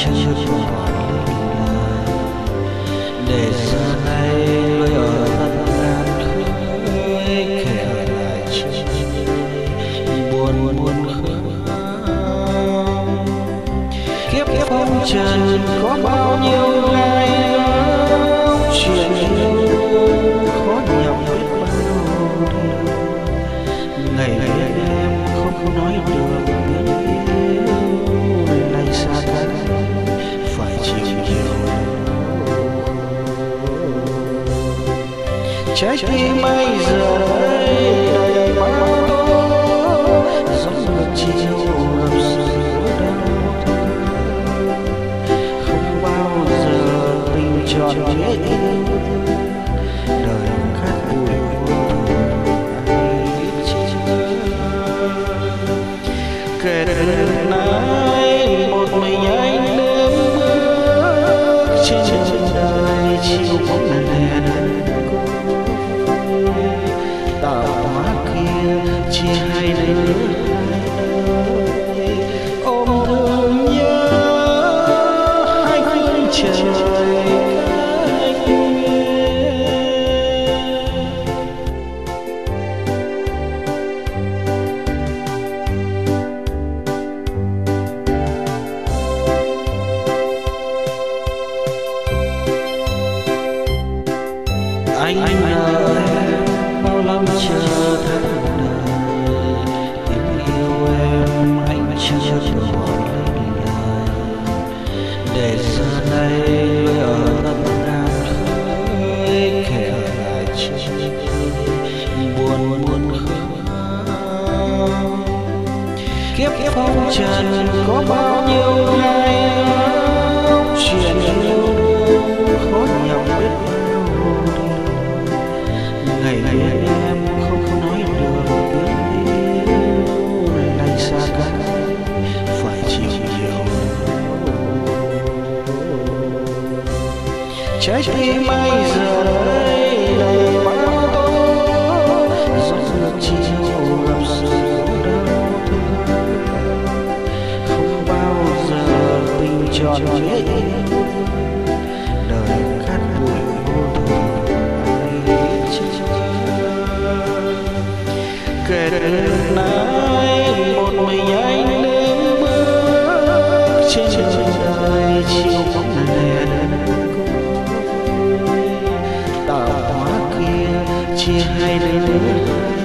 chưa bỏ để giờ này lối ở tận ngàn khơi kể lại chuyện buồn buồn khơi kiếp phong trần có bao nhiêu ngày chuyện yêu khó nhọc biết bao ngày em không nói được tiếng yêu nay xa cách phải chịu nhiều trái tim bây giờ đây đầy bão tố gió ngược chiều ngập sương đau không bao giờ tình trọn vẹn đời khát bụi vô ai biết chưa kể từ nay một mình anh đứng bước trên đời chiều bóng đèn tạo hóa kia chỉ hai đứa ôm thương nhớ hai phương trời anh ơi bao năm chờ tháng đời tình yêu em anh chưa bỏ lên lời để giờ này lối ở tận ngàn khơi kể lại chuyện buồn buồn khơi kiếp phong trần có bao nhiêu ngày chuyện yêu khó nhọc biết ngày em không nói được tiếng yêu nay xa cách phải chịu nhiều trái tim bây giờ đây đầy bão tố gió ngược chiều ngập sương đau không bao giờ tình trọn vẹn đời khát bụi vô thường kể từ nay một mình anh đứng bước trên đời chiều bóng đèn tạo hóa kia chia hai đứa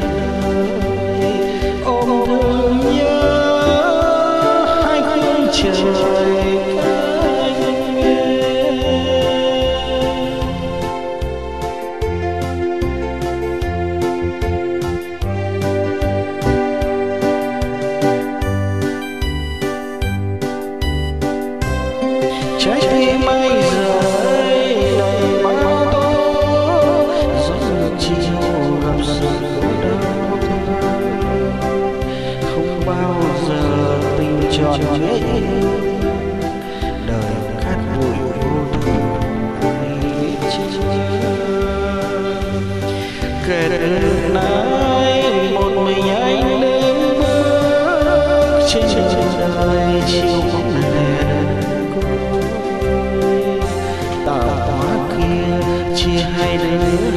ôm thương nhớ hai phương trời trái tim bây giờ đây đầy bão tố gió ngược chiều ngập sương đau không bao giờ tình trọn vẹn đời khát bụi vô thường ai biết chưa kể từ nay một mình anh đứng bước trên đời chiều bóng đèn tạo hóa kia chia hai đứa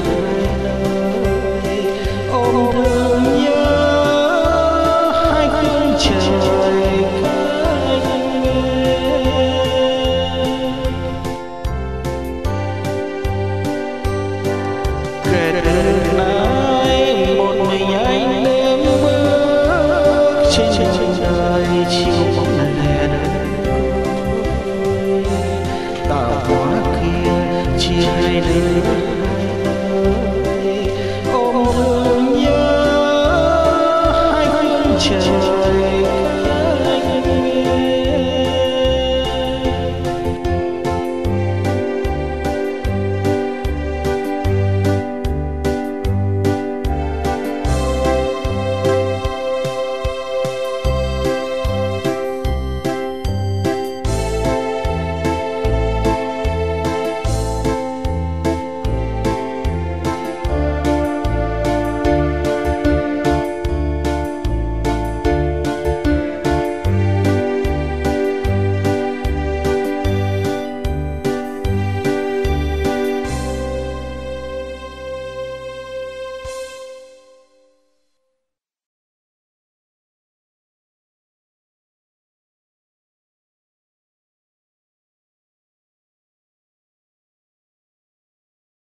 ôm thương nhớ hai phương trời kể từ nay một mình anh đứng bước trên đời chiều bóng đèn tạo hóa kia chia hai đứa